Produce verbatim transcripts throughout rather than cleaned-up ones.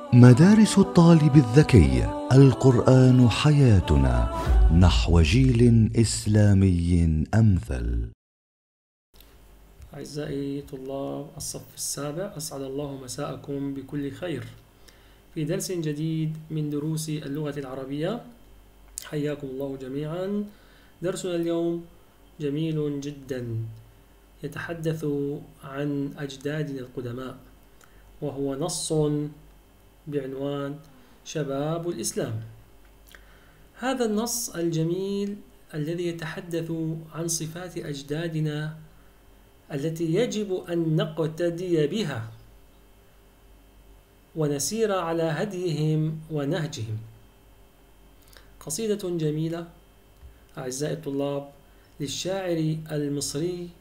مدارس الطالب الذكي. القرآن حياتنا نحو جيل إسلامي أمثل. أعزائي طلاب الصف السابع، أسعد الله مساءكم بكل خير في درس جديد من دروس اللغة العربية. حياكم الله جميعا. درسنا اليوم جميل جدا، يتحدث عن أجدادنا القدماء، وهو نص بعنوان شباب الإسلام. هذا النص الجميل الذي يتحدث عن صفات أجدادنا التي يجب أن نقتدي بها ونسير على هديهم ونهجهم. قصيدة جميلة أعزائي الطلاب للشاعر المصري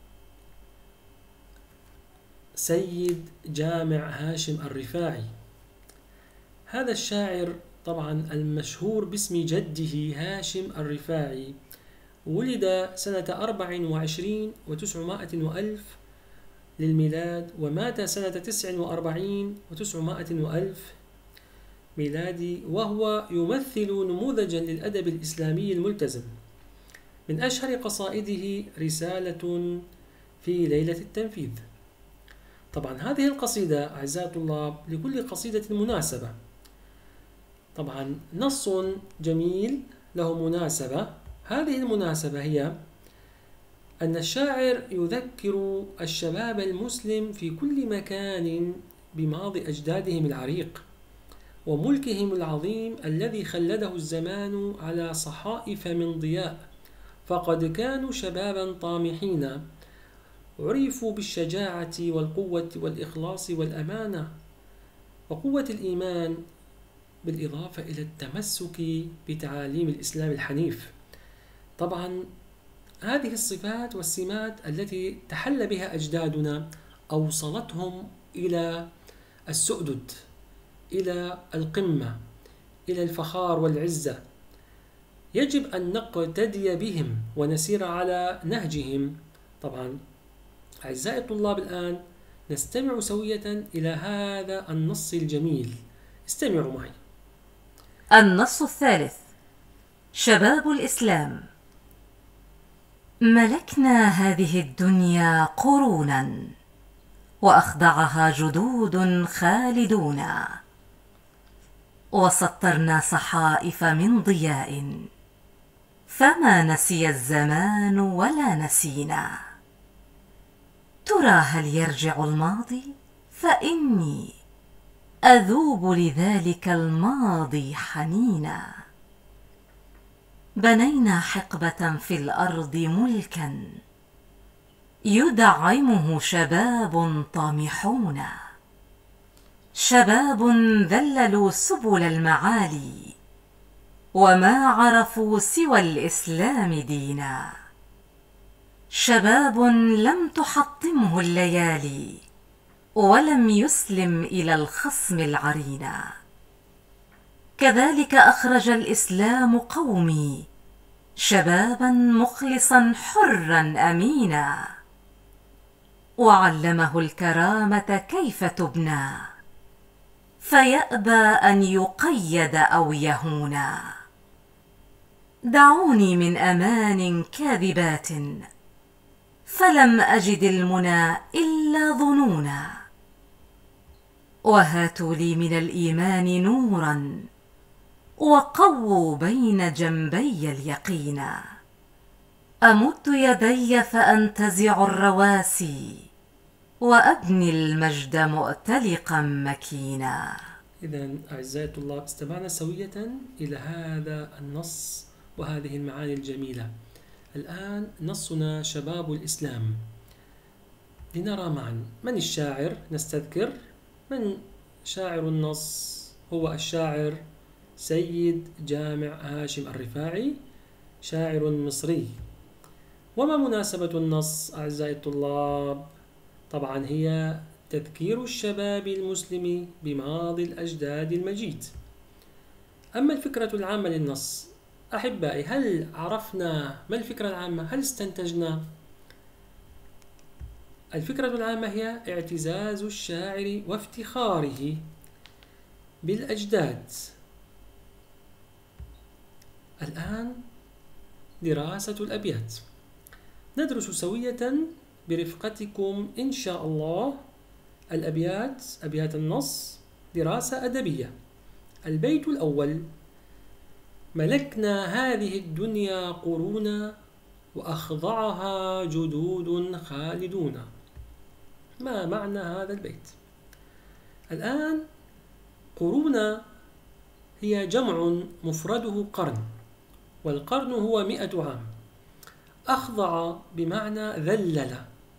سيد جامع هاشم الرفاعي. هذا الشاعر طبعا المشهور باسم جده هاشم الرفاعي ولد سنة أربع وعشرين وتسعمائة وألف للميلاد، ومات سنة تسع وأربعين وتسعمائة وألف ميلادي، وهو يمثل نموذجا للأدب الإسلامي الملتزم. من أشهر قصائده رسالة في ليلة التنفيذ. طبعا هذه القصيدة أعزائي الطلاب لكل قصيدة مناسبة، طبعا نص جميل له مناسبة. هذه المناسبة هي أن الشاعر يذكر الشباب المسلم في كل مكان بماضي أجدادهم العريق وملكهم العظيم الذي خلده الزمان على صحائف من ضياء، فقد كانوا شبابا طامحين عرفوا بالشجاعة والقوة والإخلاص والأمانة وقوة الإيمان، بالإضافة إلى التمسك بتعاليم الإسلام الحنيف. طبعا هذه الصفات والسمات التي تحل بها أجدادنا أوصلتهم إلى السؤدد، إلى القمة، إلى الفخار والعزة. يجب أن نقتدي بهم ونسير على نهجهم. طبعا أعزائي الطلاب الآن نستمع سوية إلى هذا النص الجميل. استمعوا معي. النص الثالث: شباب الإسلام. ملكنا هذه الدنيا قرونا، وأخضعها جدود خالدون، وسطرنا صحائف من ضياء، فما نسي الزمان ولا نسينا. ترى هل يرجع الماضي؟ فإني أذوب لذلك الماضي حنينا. بنينا حقبة في الأرض ملكا يدعمه شباب طامحون، شباب ذللوا سبل المعالي وما عرفوا سوى الإسلام دينا. شباب لم تحطمه الليالي ولم يسلم إلى الخصم العرينا. كذلك أخرج الإسلام قومي شبابا مخلصا حرا أمينا، وعلمه الكرامة كيف تبنى، فيأبى أن يقيد أو يهونا. دعوني من أمان كاذبات، فلم أجد المنى إلا ظنونا. وهاتوا لي من الإيمان نورا، وقووا بين جنبي اليقينا. أمد يدي فأنتزع الرواسي، وأبني المجد مؤتلقا مكينا. إذن أعزائي الطلاب استمعنا سوية إلى هذا النص وهذه المعاني الجميلة. الآن نصنا شباب الإسلام. لنرى معا من الشاعر. نستذكر من شاعر النص. هو الشاعر سيد جامع هاشم الرفاعي، شاعر مصري. وما مناسبة النص أعزائي الطلاب؟ طبعا هي تذكير الشباب المسلم بماضي الأجداد المجيد. أما الفكرة العامة للنص أحبائي، هل عرفنا ما الفكرة العامة؟ هل استنتجنا؟ الفكرة العامة هي اعتزاز الشاعر وافتخاره بالأجداد. الآن دراسة الأبيات. ندرس سوية برفقتكم إن شاء الله الأبيات، أبيات النص، دراسة أدبية. البيت الأول: ملكنا هذه الدنيا قرونا وأخضعها جدود خالدون. ما معنى هذا البيت؟ الآن قرونا هي جمع مفرده قرن، والقرن هو مئة عام. أخضع بمعنى ذلل،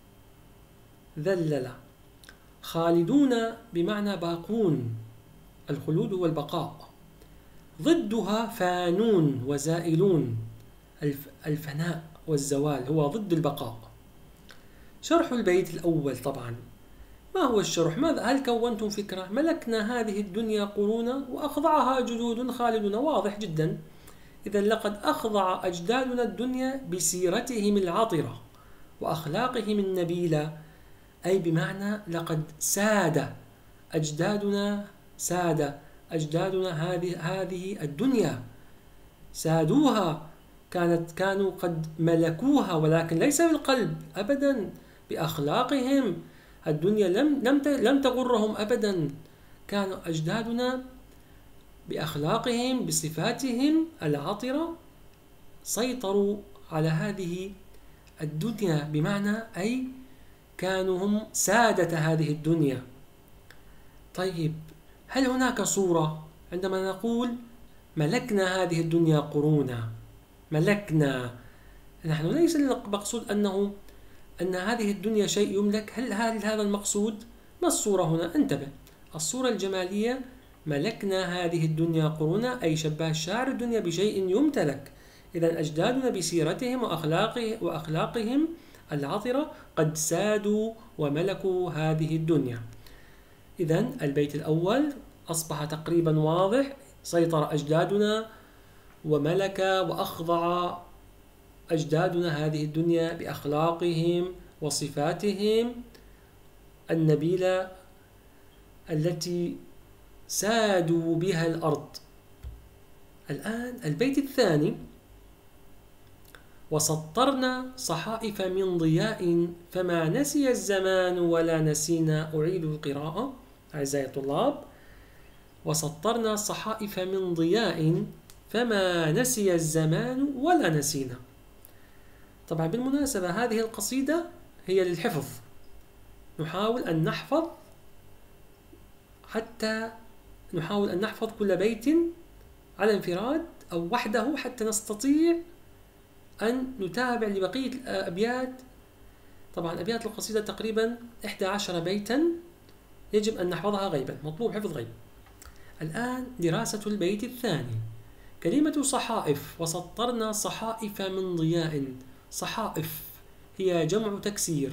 ذلل. خالدون بمعنى باقون، الخلود هو البقاء. ضدها فانون وزائلون، الفناء والزوال هو ضد البقاء. شرح البيت الأول. طبعا ما هو الشرح؟ ماذا؟ هل كونتم فكرة؟ ملكنا هذه الدنيا قرونا وأخضعها جدود خالدون، واضح جدا. إذا لقد أخضع أجدادنا الدنيا بسيرتهم العطرة وأخلاقهم النبيلة، أي بمعنى لقد ساد أجدادنا، ساد أجدادنا هذه هذه الدنيا، سادوها، كانت كانوا قد ملكوها، ولكن ليس بالقلب أبدا، بأخلاقهم. الدنيا لم لم لم تغرهم أبدا، كانوا أجدادنا بأخلاقهم بصفاتهم العطرة سيطروا على هذه الدنيا، بمعنى أي كانوا هم سادة هذه الدنيا. طيب، هل هناك صورة عندما نقول ملكنا هذه الدنيا قرونا؟ ملكنا، نحن ليس المقصود أنه أن هذه الدنيا شيء يملك. هل هذا المقصود؟ ما الصورة هنا؟ انتبه، الصورة الجمالية ملكنا هذه الدنيا قرونا، أي شبه الشاعر الدنيا بشيء يمتلك. إذا أجدادنا بسيرتهم وأخلاقه وأخلاقهم العطرة قد سادوا وملكوا هذه الدنيا. إذا البيت الأول أصبح تقريبا واضح، سيطر أجدادنا وملك وأخضع أجدادنا هذه الدنيا بأخلاقهم وصفاتهم النبيلة التي سادوا بها الأرض. الآن البيت الثاني: وسطرنا صحائف من ضياء فما نسي الزمان ولا نسينا. أعيد القراءة أعزائي الطلاب. وسطرنا صحائف من ضياء فما نسي الزمان ولا نسينا. طبعا بالمناسبة هذه القصيدة هي للحفظ، نحاول أن نحفظ حتى نحاول أن نحفظ كل بيت على انفراد أو وحده حتى نستطيع أن نتابع لبقية الأبيات. طبعا أبيات القصيدة تقريبا إحدى عشر بيتا يجب أن نحفظها غيبا، مطلوب حفظ غيب. الآن دراسة البيت الثاني. كلمة صحائف: وسطرنا صحائف من ضياء. صحائف هي جمع تكسير،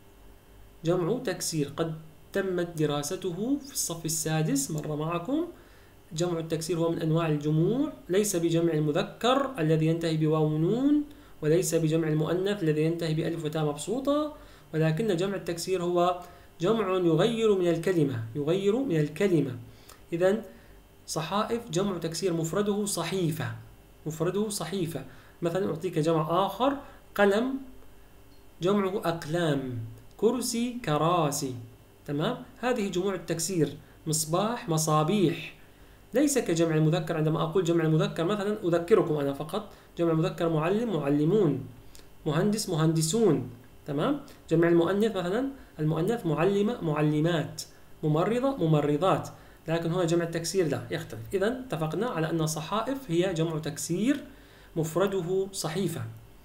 جمع تكسير قد تمت دراسته في الصف السادس مر معكم. جمع التكسير هو من أنواع الجموع، ليس بجمع المذكر الذي ينتهي بواو ونون، وليس بجمع المؤنث الذي ينتهي بألف وتاء مبسوطة، ولكن جمع التكسير هو جمع يغير من الكلمة، يغير من الكلمة. إذن صحائف جمع تكسير، مفرده صحيفة، مفرده صحيفة. مثلا أعطيك جمع آخر: قلم جمعه أقلام، كرسي كراسي. تمام؟ هذه جموع التكسير. مصباح مصابيح، ليس كجمع المذكر. عندما أقول جمع المذكر مثلا أذكركم أنا فقط، جمع المذكر معلم معلمون، مهندس مهندسون. تمام؟ جمع المؤنث مثلا المؤنث معلمة معلمات، ممرضة ممرضات. لكن هنا جمع التكسير لا، يختلف. إذن اتفقنا على أن صحائف هي جمع تكسير مفرده صحيفة.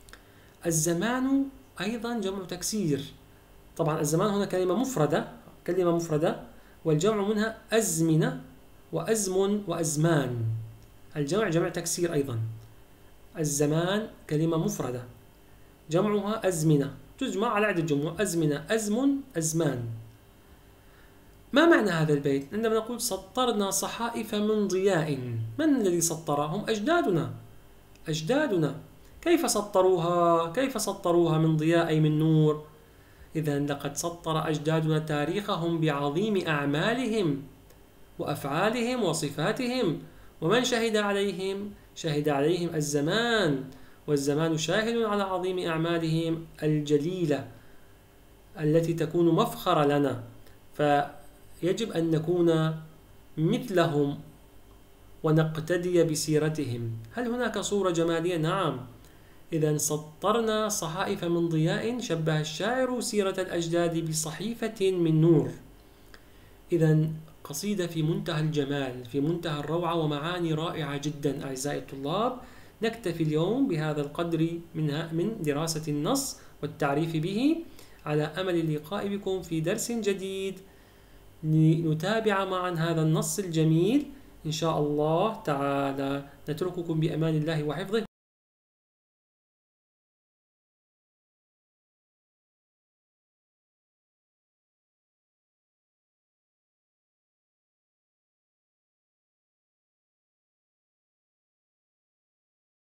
الزمان أيضا جمع تكسير. طبعا الزمان هنا كلمة مفردة، كلمة مفردة، والجمع منها أزمنة وأزمن وأزمان. الجمع جمع تكسير أيضا. الزمان كلمة مفردة، جمعها أزمنة، تجمع على عدة جموع: أزمنة، أزمن، أزمان. ما معنى هذا البيت؟ عندما نقول سطرنا صحائف من ضياء، من الذي سطرهم؟ أجدادنا، أجدادنا. كيف سطروها؟ كيف سطروها من ضياء أي من نور؟ إذن لقد سطر أجدادنا تاريخهم بعظيم أعمالهم وأفعالهم وصفاتهم. ومن شهد عليهم؟ شهد عليهم الزمان، والزمان شاهد على عظيم أعمالهم الجليلة التي تكون مفخرة لنا، فيجب أن نكون مثلهم ونقتدي بسيرتهم. هل هناك صورة جمالية؟ نعم. إذا سطرنا صحائف من ضياء، شبه الشاعر سيرة الأجداد بصحيفة من نور. إذا قصيدة في منتهى الجمال، في منتهى الروعة، ومعاني رائعة جدا. أعزائي الطلاب، نكتفي اليوم بهذا القدر من من دراسة النص والتعريف به، على أمل اللقاء بكم في درس جديد لنتابع معا هذا النص الجميل إن شاء الله تعالى. نترككم بأمان الله وحفظه.